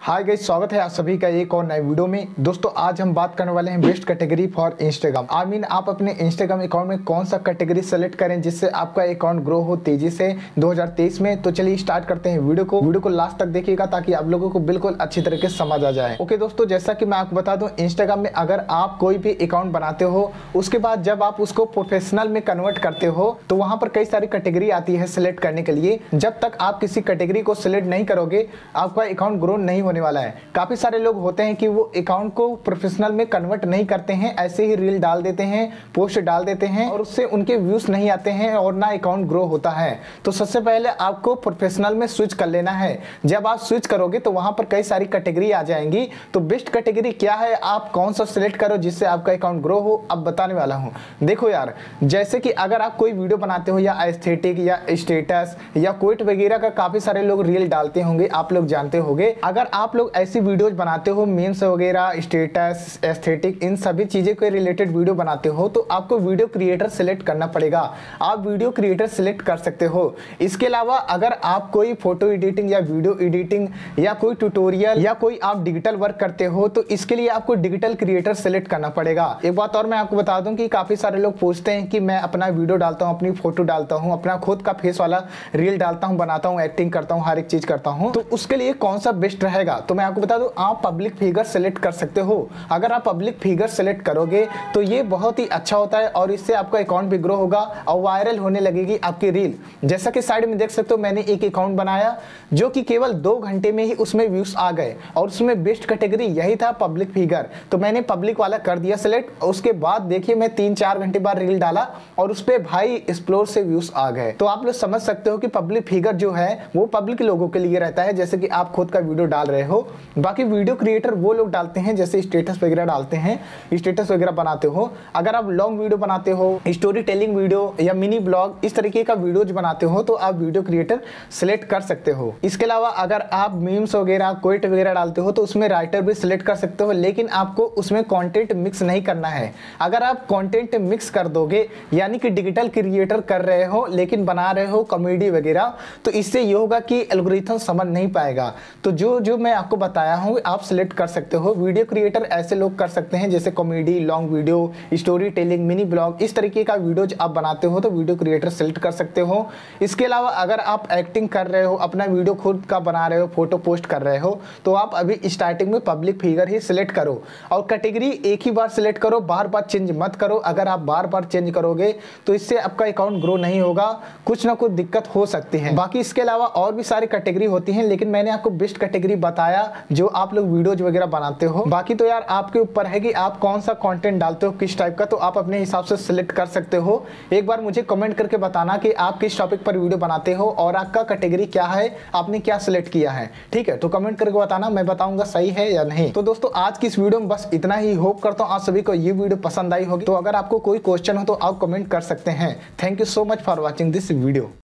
Hi guys, स्वागत है आप सभी का एक और नए वीडियो में। दोस्तों आज हम बात करने वाले हैं बेस्ट कैटेगरी फॉर इंस्टाग्राम। आप अपने इंस्टाग्राम अकाउंट में कौन सा कैटेगरी सेलेक्ट करें जिससे आपका अकाउंट ग्रो हो तेजी से 2023 में। तो चलिए स्टार्ट करते हैं वीडियो को लास्ट तक देखिएगा ताकि आप लोगों को बिल्कुल अच्छी तरीके से समझ आ जाए। ओके दोस्तों, जैसा कि मैं आपको बता दूं, इंस्टाग्राम में अगर आप कोई भी अकाउंट बनाते हो उसके बाद जब आप उसको प्रोफेशनल में कन्वर्ट करते हो तो वहां पर कई सारी कैटेगरी आती है सिलेक्ट करने के लिए। जब तक आप किसी कैटेगरी को सिलेक्ट नहीं करोगे आपका अकाउंट ग्रो नहीं होने वाला है। काफी सारे लोग होते हैं कि वो अकाउंट को प्रोफेशनल में कन्वर्ट नहीं करते हैं, ऐसे ही रील डाल देते हैं, पोस्ट डाल देते हैं और उससे उनके व्यूज नहीं आते हैं और ना अकाउंट ग्रो होता है। तो सबसे पहले आपको प्रोफेशनल में स्विच कर लेना है। जब आप स्विच करोगे तो वहां पर कई सारी कैटेगरी आ जाएंगी। तो बेस्ट कैटेगरी क्या है, आप कौन सा सिलेक्ट करो जिससे आपका अकाउंट ग्रो हो, अब बताने वाला हूं। देखो यार, जैसे कि अगर आप कोई वीडियो बनाते हो या एस्थेटिक या स्टेटस या कोट वगैरह का काफी सारे लोग रील डालते होंगे, आप लोग जानते होंगे। अगर आप लोग ऐसी वीडियोज बनाते हो, मीम्स वगैरह, स्टेटस, एस्थेटिक, इन सभी चीजें के रिलेटेड वीडियो बनाते हो तो आपको वीडियो क्रिएटर सिलेक्ट करना पड़ेगा। आप वीडियो क्रिएटर सिलेक्ट कर सकते हो। इसके अलावा अगर आप कोई फोटो एडिटिंग या वीडियो एडिटिंग या कोई ट्यूटोरियल या कोई आप डिजिटल वर्क करते हो तो इसके लिए आपको डिजिटल क्रिएटर सिलेक्ट करना पड़ेगा। एक बात और मैं आपको बता दूं कि काफी सारे लोग पूछते हैं कि मैं अपना वीडियो डालता हूं, अपनी फोटो डालता हूं, अपना खुद का फेस वाला रील डालता हूं, बनाता हूं, एक्टिंग करता हूं, हर एक चीज करता हूं, तो उसके लिए कौन सा बेस्ट रहेगा। तो मैं आपको बता दूं, आप पब्लिक फिगर सेलेक्ट कर सकते हो। अगर आप पब्लिक फिगर सेलेक्ट करोगे तो ये बहुत ही अच्छा होता है और इससे आपका अकाउंट भी ग्रो होगा और वायरल होने लगेगी आपकी रील। जैसा कि साइड में देख सकते हो, मैंने एक अकाउंट बनाया जो कि केवल 2 घंटे में ही उसमें व्यूज आ गए और उसमें बेस्ट कैटेगरी यही था, पब्लिक फिगर। तो मैंने पब्लिक वाला कर दिया सिलेक्ट। उसके बाद देखिए मैं 3-4 घंटे बाद रील डाला और उस पर भाई एक्सप्लोर से व्यूज आ गए। तो आप लोग समझ सकते हो कि पब्लिक फिगर जो है वो पब्लिक लोगों के लिए रहता है, जैसे कि आप खुद का वीडियो डाल रहे हो। बाकी वीडियो क्रिएटर वो लोग डालते हैं जैसे स्टेटस वगैरह डालते हैं, स्टेटस वगैरह बनाते हो। अगर आप लॉन्ग वीडियो बनाते हो, स्टोरी टेलिंग वीडियो या मिनी ब्लॉग, इस तरीके का वीडियोज बनाते हो तो आप वीडियो क्रिएटर सिलेक्ट कर सकते हो। इसके अलावा अगर आप मीम्स वगैरह, कोट वगैरह डालते हो तो उसमें राइटर भी सिलेक्ट कर सकते हो, लेकिन आपको उसमें कंटेंट मिक्स नहीं करना है। अगर आप कंटेंट मिक्स कर दोगे, यानी कि डिजिटल क्रिएटर कर रहे हो लेकिन बना रहे हो कॉमेडी वगैरह, तो इससे ये होगा कि एल्गोरिथम समझ नहीं पाएगा। तो जो मैं आपको बताया हूँ आप सिलेक्ट कर सकते हो। वीडियो क्रिएटर ऐसे लोग कर सकते हैं जैसे comedy, long video, story telling, mini blog, इस तरीके का वीडियोज आप बनाते हो तो वीडियो क्रिएटर सिलेक्ट कर सकते हो। इसके अलावा अगर आप एक्टिंग कर रहे हो, अपना वीडियो खुद का बना रहे हो, फोटो पोस्ट कर रहे हो, तो आप अभी स्टार्टिंग में पब्लिक फिगर ही सिलेक्ट करो और कैटेगरी एक ही बार सिलेक्ट करो, बार बार चेंज मत करो। अगर आप बार बार चेंज करोगे तो इससे आपका अकाउंट ग्रो नहीं होगा, कुछ ना कुछ दिक्कत हो सकती है। बाकी इसके अलावा और भी सारी कैटेगरी होती हैं, लेकिन मैंने आपको बेस्ट कैटेगरी बताया जो आप लोग वीडियोज वगैरह बनाते हो। बाकी तो यार आपके ऊपर है कि आप कौन सा कंटेंट डालते हो, किस टाइप का, तो आप अपने हिसाब से सिलेक्ट कर सकते हो। एक बार मुझे कमेंट करके बताना कि आप किस टॉपिक पर वीडियो बनाते हो और आपका कैटेगरी क्या है, आपने क्या सिलेक्ट किया है। ठीक है, तो कमेंट करके बताना, मैं बताऊंगा सही है या नहीं। तो दोस्तों आज की इस वीडियो में बस इतना ही। होप करता हूँ आप सभी को ये वीडियो पसंद आई होगी। तो अगर आपको कोई क्वेश्चन हो तो आप कमेंट कर सकते हैं। Thank you so much for watching this video.